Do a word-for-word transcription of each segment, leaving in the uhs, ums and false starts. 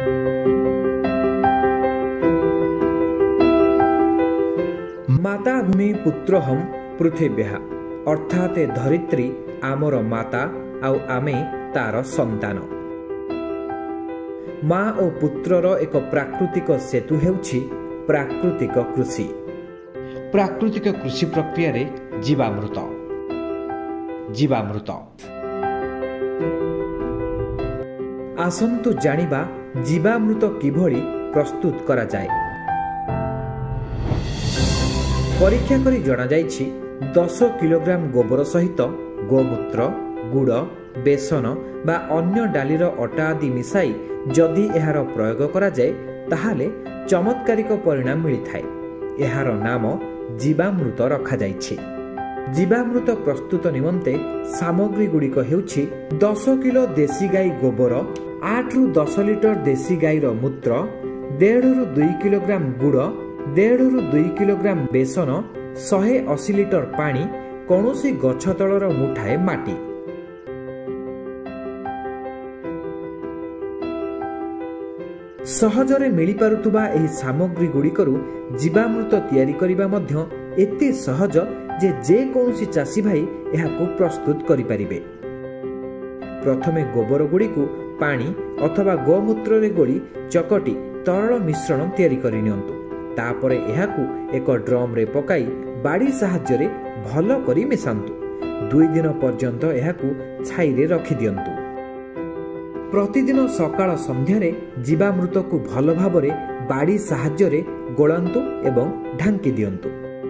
माता भूमि पुत्रोहम पृथिव्या अर्थात धरित्री आमर माता आउ आमे तार संतान। माँ और पुत्रर एक प्राकृतिक सेतु हेउछि प्राकृतिक कृषि। प्राकृतिक कृषि प्रक्रिया रे जीवामृत जीवामृत आसंतु जानिबा जीवामृत किभଳି प्रस्तुत करा जाए। परीक्षा करी जणा जाइछि दस किलोग्राम गोबर सहित गोमूत्र गुड़ बेसन बा अन्य डालीर अटा आदि मिसाई जदि एहार प्रयोग करा जाए ताहाले चमत्कारिक परिणाम मिलिथाए। एहार नाम जीवामृत रखा जाइछि। जीवामृत प्रस्तुत निमंते सामग्री गुड़िक हेउछि दस किलो देशी गाई गोबर, आठ रु दस लिटर देशी गाईर मूत्र, डेढ़ रु दुई किलोग्राम गुड़, डेढ़ रु दुई किलोग्राम बेसन, शहे अशी लिटर पानी, कौनसी गछ तलर मुठाए माटी। सहजरे मिली पारुतुबा एही सामग्री गुड़िकरू जीवामृत तैयारी करिबा मध्य एते सहज जे जे कौनसी चाषी भाई एहाकू प्रस्तुत करि परिबे। प्रथमे गोबर गुड़िकू पानी अथवा गोमूत्र रे गोली चकटी तरल मिश्रण तैयारी करि नियंतु। तापरे एहाकू एक ड्रम रे पकाई बाड़ी साहाय्य रे भलो करी मिसांतु। दुई दिन पर्यंत एहाकू छाई रे रखि दियंतु। प्रतिदिन सकाळ संध्यारे जीवामृत को भलो भाबरे बाड़ी साहाय्य रे गोळांतु एवं ढांकी दियंतु।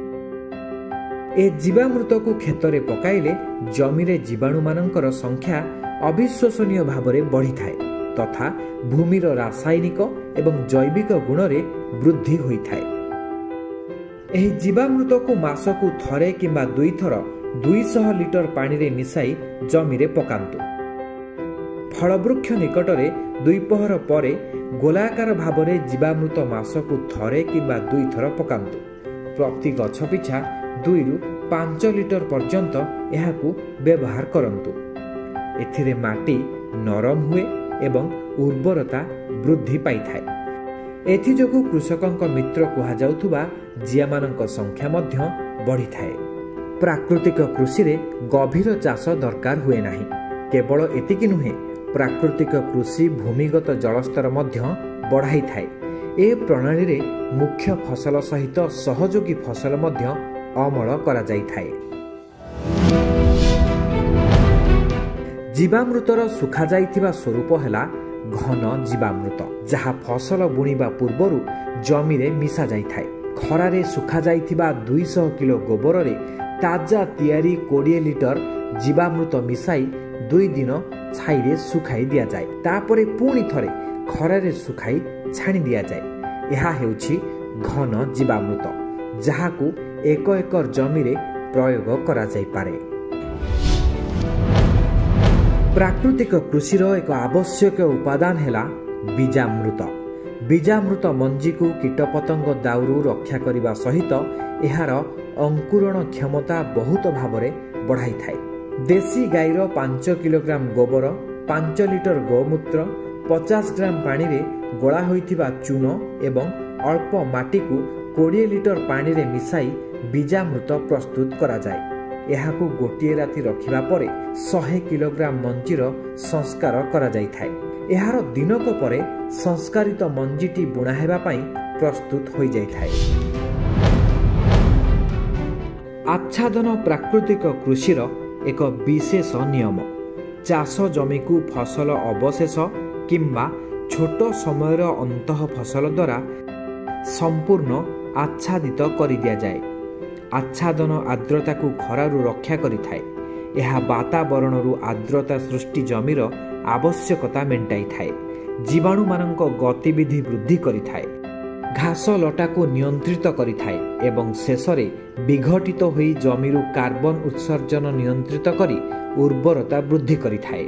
ए जीवामृत को खेतरे पकाइले जमी रे जीवाणु मानकर संख्या अविश्वसनीय भाबरे बढ़ी थाए तथा भूमिर रासायनिक एवं जैविक गुण रे वृद्धि होई थाए। एही जीवामृत को मासकु थरे किंबा दुई थर दुई सौ लिटर पानी रे मिसाई जमी रे पकांतु। फलवृक्ष निकटरे दुई पहर परे गोलाकार भावरे जीवामृत मासकु थरे किंबा दुई थर पकांतु। प्रति गछ पिछा दुई रु पांच लिटर पर्यंत एहाकू व्यवहार करंतु। एथिरे माटी नरम हुए एवं उर्वरता वृद्धि पाई थाए। एथि जोगु कृषकंक मित्र कुहा जाउथुबा जियामानंक संख्या मध्य बढ़ी थाए। प्राकृतिक कृषि रे गभीर चाष दरकार हुए नाही। केवल एतिकी नुहे, प्राकृतिक कृषि भूमिगत जलस्तर मध्य बढ़ाई थाए। ए प्रणाली रे मुख्य फसल सहित सहयोगी फसल मध्य अमल करा जाई थाए। जीवामृतर सुखा जाइथिबा स्वरूप हेला घन जीवामृत, जहा फसल बुणीबा पूर्वरु जमी रे मिसा जाई थाए। खरारे सुखा जाइथिबा दुई सौ किलो गोबर रे ताजा तैयारी बीस लिटर जीवामृत मिसाई दुई दिन छाई रे सुखाई दिया जाए। तापरे पुणी थरे खरारे सुखाई छाणी दिया जाए। यहा हेउछि घन जीवामृत, जहाकू एक एकर जमी रे प्रयोग करा जाई पारे। प्राकृतिक कृषिर एक आवश्यक उपादान हेला बीजामृत। बीजामृत मंजी को कीटपतंग दाउरू रक्षा करिबा सहित एहार अंकुरण क्षमता बहुत भावरे बढ़ाई थाए। देशी गाईर पांच किलोग्राम गोबर, पांच लिटर गोमूत्र, पचास ग्राम पानी रे गोला होइथिबा चून एवं अल्प माटी को बीस लिटर पानी रे मिसाई बीजामृत प्रस्तुत करा जाए। एहाकू गोटिए राति रखिबा परे सौ किलोग्राम मंजीर संस्कार करा जाई थाए। एहार दिनक परे संस्कारित मंजीटी बुणा हेबा पई प्रस्तुत होई जाई थाए। आच्छादन प्राकृतिक कृषिर एक विशेष नियम। चाष जमी को फसल अवशेष किंबा छोट समयर अंतः फसल द्वारा संपूर्ण आच्छादित करि दिया जाए। आच्छादन आर्द्रता को खरारु रक्षा करिथाए। यह वातावरण आर्द्रता सृष्टि जमीर आवश्यकता मेंटाई थाए। जीवाणु मानक गतिविधि वृद्धि करिथाए। घास लटा को नियंत्रित करिथाए एवं शेषरे विघटित होई जमीरु कार्बन उत्सर्जन नियंत्रित करी उर्वरता वृद्धि करिथाए।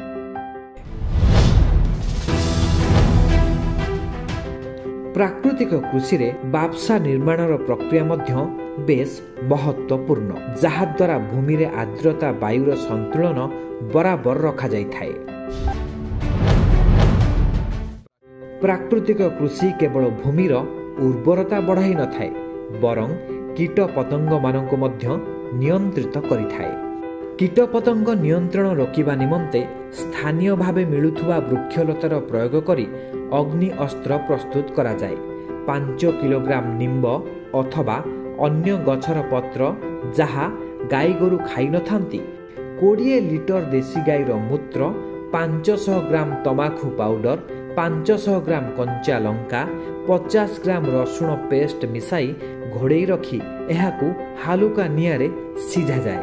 प्राकृतिक कृषि रे बापसा निर्माणर प्रक्रिया मध्य बेस महत्वपूर्ण, जहा द्वारा भूमि रे आर्द्रता वायुर संतुलन बराबर रखा जाई थाए। प्राकृतिक कृषि केवल भूमिर उर्वरता बढ़ाई न थाए बरं कीट पतंग मानक मध्य नियंत्रित करिथाए। कीटपतंग नियंत्रण रोकिबा निमंते स्थानीय भावे मिलुथुवा वृक्षलतार प्रयोग करी अग्नि अस्त्र प्रस्तुत करा जाए। पांच किलोग्राम निम्ब अथवा अन्य गछर पत्र जहा गाई गोरु खाई नथांती कोड़े लिटर देशी गाईर मूत्र पांच सौ ग्राम तमाखु पाउडर पांच सौ ग्राम कंचा लंका पचास ग्राम रसुण पेस्ट मिसाई घोड़े रखी एहाकू हालुका निआरे सिझा जाए।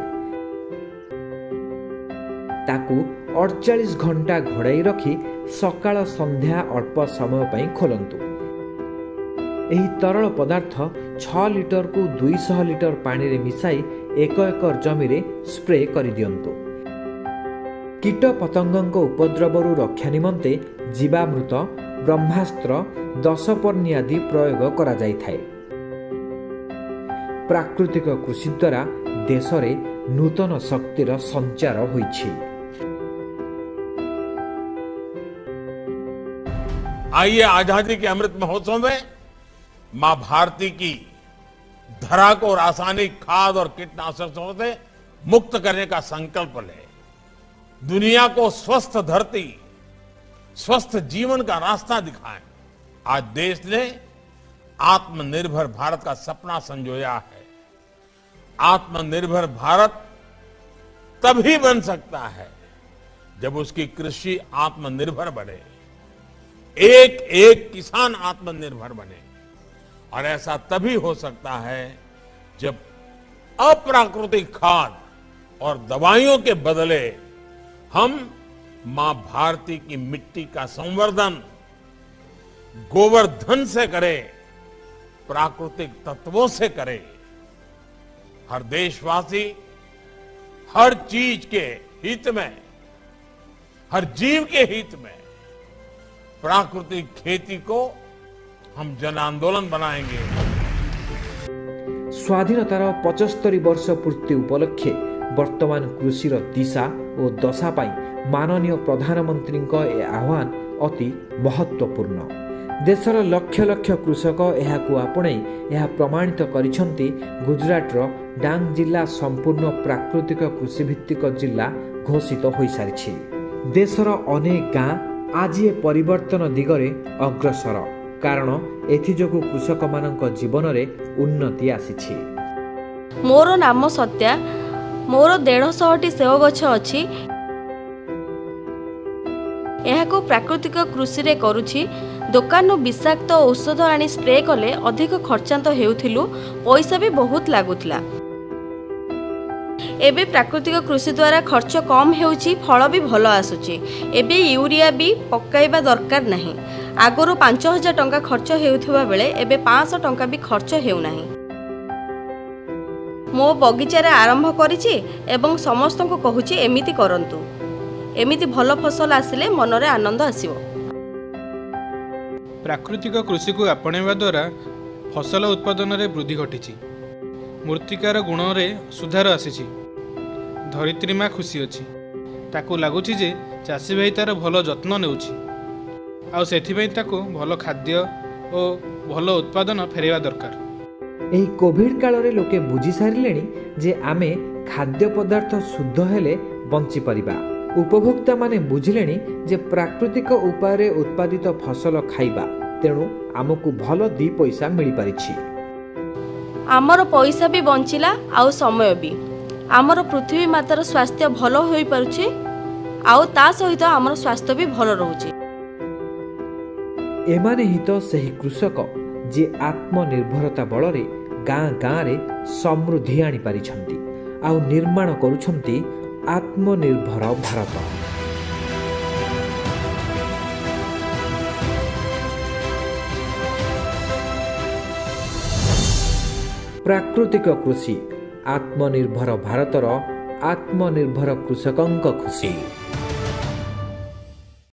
ताकू अड़चाश घंटा घोड़ाई रखी सकाळ संध्या अल्प समय पई खोलंतु। एही तरल पदार्थ छह लिटर को दो सौ लिटर पानी रे मिसाई एक एकर जमी रे स्प्रे करि दियंतु। कीट पतंगक उपद्रवरु रक्षा निमंते जीवामृत ब्रह्मास्त्र दशपर्णी आदि प्रयोग करा जाय थाए। प्राकृतिक कृषि द्वारा देश रे नूतन शक्तिर संचार होइछि। आइए आजादी के अमृत महोत्सव में मां भारती की धरा को रासायनिक खाद और कीटनाशकों से मुक्त करने का संकल्प ले। दुनिया को स्वस्थ धरती स्वस्थ जीवन का रास्ता दिखाएं। आज देश ने आत्मनिर्भर भारत का सपना संजोया है। आत्मनिर्भर भारत तभी बन सकता है जब उसकी कृषि आत्मनिर्भर बने, एक एक किसान आत्मनिर्भर बने। और ऐसा तभी हो सकता है जब अप्राकृतिक खाद और दवाइयों के बदले हम मां भारती की मिट्टी का संवर्धन गोवर्धन से करें, प्राकृतिक तत्वों से करें। हर देशवासी हर चीज के हित में, हर जीव के हित में प्राकृतिक खेती को हम जन आंदोलन बनाएंगे। स्वाधीनतार पचहत्तर वर्ष पूर्ति उपलक्षे वर्तमान कृषिर दिशा और दशा पाई माननीय प्रधानमंत्री ए आह्वान अति महत्वपूर्ण। देशर लक्ष लक्ष कृषक एहाकू आपणे यह प्रमाणित करिसंती। गुजरातर डांग जिला संपूर्ण प्राकृतिक कृषि भित्तिक जिला घोषित होई सारिछि। देशर अनेक गाँ आज ये परिवर्तन दिगरे अग्रसर, कारण एथिजोगु कृषक मानक जीवन रे उन्नति आसीछि। मोर नाम सत्या, मोर डेढ़ सौटी सेव गछ अछि। एहाको प्राकृतिक कृषि रे करूछि। दुकान विषाक्त औषध आनी स्प्रे कले अधिक खर्चांत हेउथिलु, पैसा भी बहुत लागुथिला। एबे प्राकृतिक कृषि द्वारा खर्च कम हेउछि, फल भी भल आसुछि। एबे यूरिया भी पकाइबा दरकार नहीं। आगरो पांच हजार टंका खर्च हेउथिबा बेले एबे पाँच सौ टंका भी खर्च हेउ नाही। मो बगीचार आरंभ करिछि एवं समस्त को कहूछि एमिति करंतु। एमिति भल फसल आसिले मनरे आनंद आसिबो। प्राकृतिक कृषि को आपणेवा द्वारा फसल उत्पादन रे वृद्धि घटिछि। मूर्तिकार गुण रे सुधार आसीछि। धरित्री माँ खुशी अछि। ताकू लागुछि जे चाषी भाई तार भल जत्न नेउछि। आ सेथिबेई ताकू भल खाद्य और भल उत्पादन फेरवा दरकार। एही कोविड काल रे लोके बुझी सारिलेनी जे आमे खाद्य पदार्थ शुद्ध हेले बंची परिबा। उपभोक्ता माने बुझिलेनी जे प्राकृतिक उपाय रे उत्पादित फसल खाइबा, तेणु आमको भल दी पैसा मिली पारिछि। आमर पैसा भी बंचिला आउ समय भी। आमर पृथ्वी मातार स्वास्थ्य भल होई पारुछि आउ ता सहित आमर स्वास्थ्य भी भल रहउछि। एमाने ही तो सही कृषक जे आत्मनिर्भरता बलरे गाँ गाँ रे समृद्धि आनी पारिछंती आउ निर्माण करुछंती आत्मनिर्भर भारत। प्राकृतिक कृषि आत्मनिर्भर भारतर आत्मनिर्भर कृषकंक खुशी।